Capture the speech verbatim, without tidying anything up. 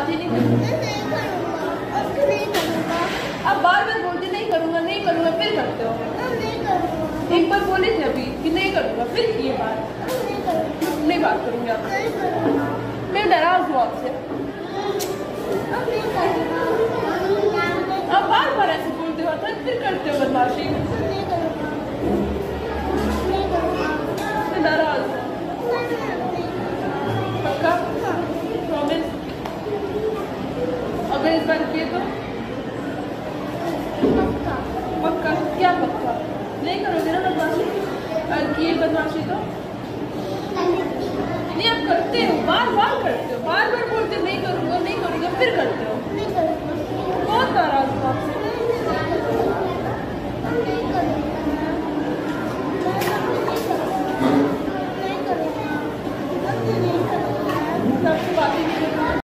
आज ही नहीं करूँगा। अब बार बार बोलते नहीं करूँगा नहीं करूँगा, फिर करते हो। एक बार बोले थे अभी कि नहीं करूँगा, फिर किए बात नहीं बात करूँगी आपसे। मैं नाराज हूँ आपसे। अब बार बार ऐसे बोलते हो था, फिर करते हो बदमाशी। मैं नाराज हूँ। पक्का? प्रॉमिस? अगर इस बार किए तो